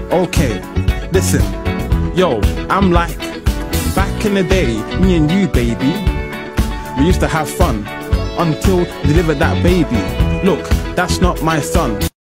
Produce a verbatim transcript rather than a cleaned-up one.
Okay, listen, yo, I'm like, back in the day, me and you, baby, we used to have fun until delivered that baby. Look, that's not my son.